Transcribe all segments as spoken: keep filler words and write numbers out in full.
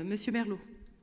Monsieur Merlot.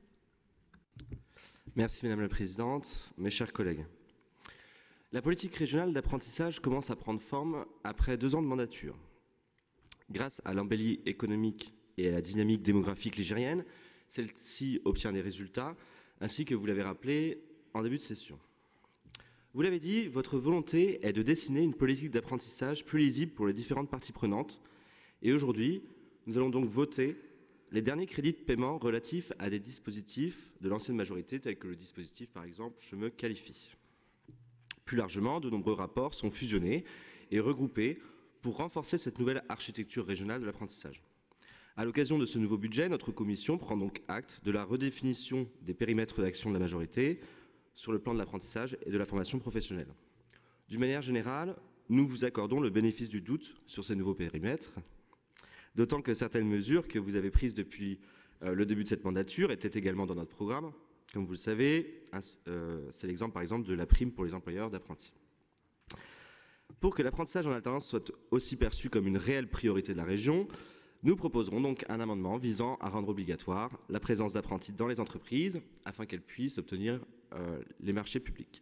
Merci Madame la Présidente, mes chers collègues. La politique régionale d'apprentissage commence à prendre forme après deux ans de mandature. Grâce à l'embellie économique et à la dynamique démographique ligérienne, celle-ci obtient des résultats, ainsi que vous l'avez rappelé en début de session. Vous l'avez dit, votre volonté est de dessiner une politique d'apprentissage plus lisible pour les différentes parties prenantes. Et aujourd'hui, nous allons donc voter les derniers crédits de paiement relatifs à des dispositifs de l'ancienne majorité, tels que le dispositif, par exemple, Je me qualifie. Plus largement, de nombreux rapports sont fusionnés et regroupés pour renforcer cette nouvelle architecture régionale de l'apprentissage. À l'occasion de ce nouveau budget, notre commission prend donc acte de la redéfinition des périmètres d'action de la majorité sur le plan de l'apprentissage et de la formation professionnelle. D'une manière générale, nous vous accordons le bénéfice du doute sur ces nouveaux périmètres, d'autant que certaines mesures que vous avez prises depuis euh, le début de cette mandature étaient également dans notre programme. Comme vous le savez, euh, c'est l'exemple par exemple de la prime pour les employeurs d'apprentis. Pour que l'apprentissage en alternance soit aussi perçu comme une réelle priorité de la région, nous proposerons donc un amendement visant à rendre obligatoire la présence d'apprentis dans les entreprises afin qu'elles puissent obtenir euh, les marchés publics.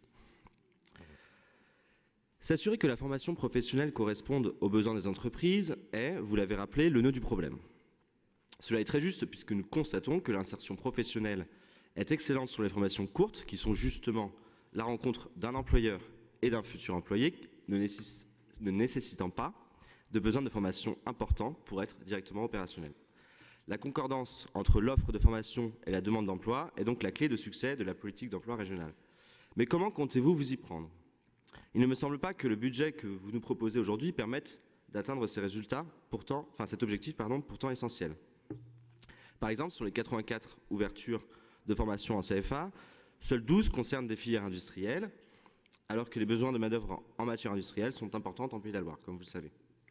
S'assurer que la formation professionnelle corresponde aux besoins des entreprises est, vous l'avez rappelé, le nœud du problème. Cela est très juste puisque nous constatons que l'insertion professionnelle est excellente sur les formations courtes qui sont justement la rencontre d'un employeur et d'un futur employé ne, nécess- ne nécessitant pas de besoins de formation importants pour être directement opérationnels. La concordance entre l'offre de formation et la demande d'emploi est donc la clé de succès de la politique d'emploi régionale. Mais comment comptez-vous vous y prendre ? Il ne me semble pas que le budget que vous nous proposez aujourd'hui permette d'atteindre ces résultats, pourtant, enfin cet objectif pardon, pourtant essentiel. Par exemple, sur les quatre-vingt-quatre ouvertures de formation en C F A, seules douze concernent des filières industrielles, alors que les besoins de main-d'œuvre en matière industrielle sont importants en Pays de la Loire, comme vous le savez.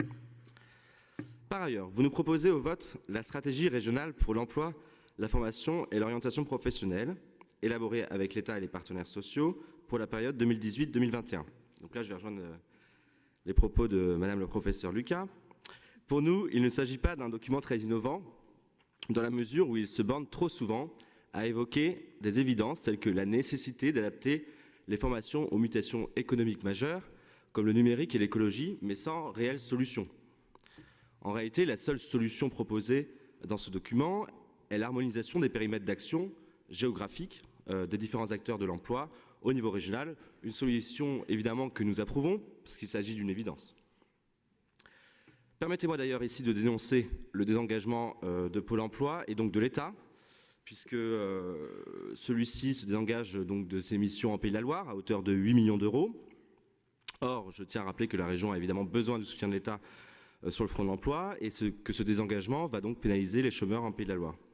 Par ailleurs, vous nous proposez au vote la stratégie régionale pour l'emploi, la formation et l'orientation professionnelle, élaborée avec l'État et les partenaires sociaux pour la période deux mille dix-huit deux mille vingt et un. Donc là, je vais rejoindre les propos de Madame le professeur Lucas. Pour nous, il ne s'agit pas d'un document très innovant, dans la mesure où il se borne trop souvent à évoquer des évidences telles que la nécessité d'adapter les formations aux mutations économiques majeures, comme le numérique et l'écologie, mais sans réelle solution. En réalité, la seule solution proposée dans ce document est l'harmonisation des périmètres d'action géographiques euh, des différents acteurs de l'emploi au niveau régional, une solution évidemment que nous approuvons, parce qu'il s'agit d'une évidence. Permettez-moi d'ailleurs ici de dénoncer le désengagement euh, de Pôle emploi et donc de l'État, puisque euh, celui-ci se désengage donc de ses missions en Pays de la Loire à hauteur de huit millions d'euros. Or, je tiens à rappeler que la région a évidemment besoin du soutien de l'État euh, sur le front de l'emploi et ce, que ce désengagement va donc pénaliser les chômeurs en Pays de la Loire.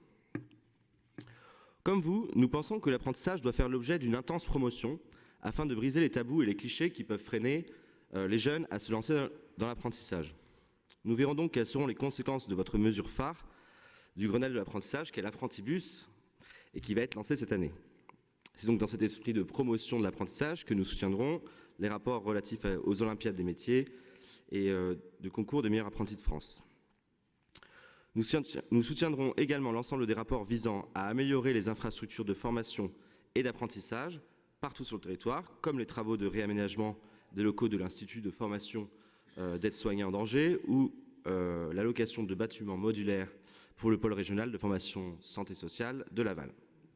Comme vous, nous pensons que l'apprentissage doit faire l'objet d'une intense promotion afin de briser les tabous et les clichés qui peuvent freiner euh, les jeunes à se lancer dans l'apprentissage. Nous verrons donc quelles seront les conséquences de votre mesure phare du Grenelle de l'apprentissage, qui est l'apprentibus, et qui va être lancé cette année. C'est donc dans cet esprit de promotion de l'apprentissage que nous soutiendrons les rapports relatifs aux Olympiades des métiers et euh, de concours de meilleurs apprentis de France. Nous, nous soutiendrons également l'ensemble des rapports visant à améliorer les infrastructures de formation et d'apprentissage partout sur le territoire, comme les travaux de réaménagement des locaux de l'Institut de formation euh, d'aide-soignants d'Angers ou euh, l'allocation de bâtiments modulaires pour le pôle régional de formation santé sociale de Laval.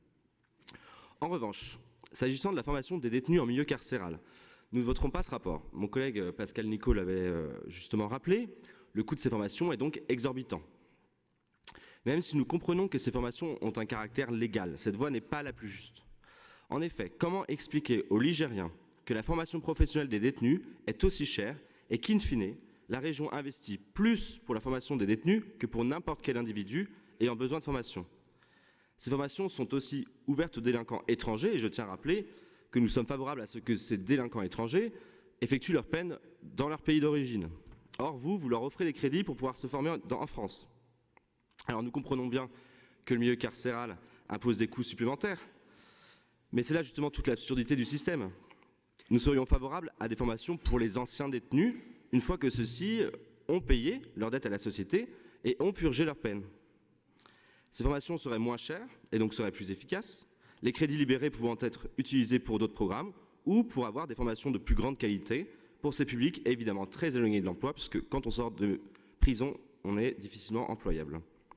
En revanche, s'agissant de la formation des détenus en milieu carcéral, nous ne voterons pas ce rapport. Mon collègue Pascal Nicot l'avait euh, justement rappelé, le coût de ces formations est donc exorbitant. Même si nous comprenons que ces formations ont un caractère légal, cette voie n'est pas la plus juste. En effet, comment expliquer aux Ligériens que la formation professionnelle des détenus est aussi chère et qu'in fine, la région investit plus pour la formation des détenus que pour n'importe quel individu ayant besoin de formation? Ces formations sont aussi ouvertes aux délinquants étrangers et je tiens à rappeler que nous sommes favorables à ce que ces délinquants étrangers effectuent leur peine dans leur pays d'origine. Or, vous, vous leur offrez des crédits pour pouvoir se former en France. Alors nous comprenons bien que le milieu carcéral impose des coûts supplémentaires, mais c'est là justement toute l'absurdité du système. Nous serions favorables à des formations pour les anciens détenus, une fois que ceux-ci ont payé leur dette à la société et ont purgé leur peine. Ces formations seraient moins chères et donc seraient plus efficaces, les crédits libérés pouvant être utilisés pour d'autres programmes ou pour avoir des formations de plus grande qualité pour ces publics évidemment très éloignés de l'emploi, puisque quand on sort de prison, on est difficilement employable.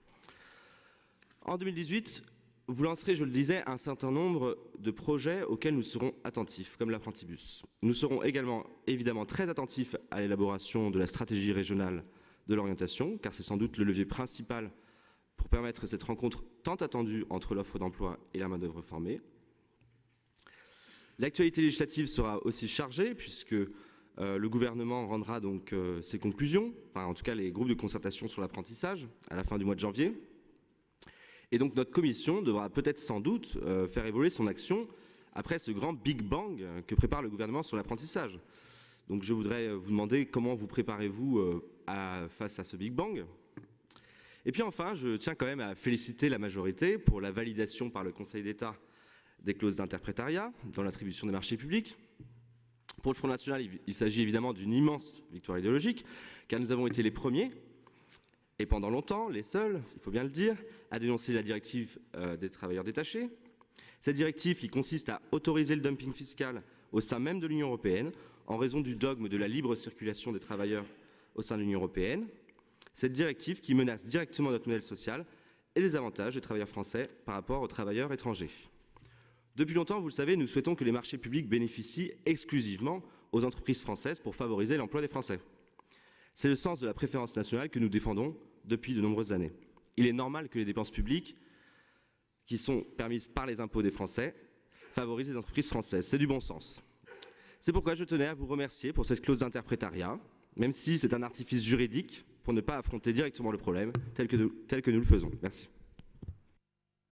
En deux mille dix-huit, vous lancerez, je le disais, un certain nombre de projets auxquels nous serons attentifs, comme l'Apprentibus. Nous serons également évidemment très attentifs à l'élaboration de la stratégie régionale de l'orientation, car c'est sans doute le levier principal pour permettre cette rencontre tant attendue entre l'offre d'emploi et la main-d'œuvre formée. L'actualité législative sera aussi chargée, puisque euh, le gouvernement rendra donc euh, ses conclusions, enfin en tout cas les groupes de concertation sur l'apprentissage, à la fin du mois de janvier. Et donc notre commission devra peut-être sans doute euh, faire évoluer son action après ce grand Big Bang que prépare le gouvernement sur l'apprentissage. Donc je voudrais vous demander comment vous préparez-vous euh, à, face à ce Big Bang. Et puis enfin, je tiens quand même à féliciter la majorité pour la validation par le Conseil d'État des clauses d'interprétariat dans l'attribution des marchés publics. Pour le Front National, il, il s'agit évidemment d'une immense victoire idéologique, car nous avons été les premiers, et pendant longtemps, les seuls, il faut bien le dire, à dénoncer la directive euh, des travailleurs détachés. Cette directive qui consiste à autoriser le dumping fiscal au sein même de l'Union européenne, en raison du dogme de la libre circulation des travailleurs au sein de l'Union européenne. Cette directive qui menace directement notre modèle social et les avantages des travailleurs français par rapport aux travailleurs étrangers. Depuis longtemps, vous le savez, nous souhaitons que les marchés publics bénéficient exclusivement aux entreprises françaises pour favoriser l'emploi des Français. C'est le sens de la préférence nationale que nous défendons depuis de nombreuses années. Il est normal que les dépenses publiques, qui sont permises par les impôts des Français, favorisent les entreprises françaises. C'est du bon sens. C'est pourquoi je tenais à vous remercier pour cette clause d'interprétariat, même si c'est un artifice juridique pour ne pas affronter directement le problème tel que, tel que nous le faisons. Merci.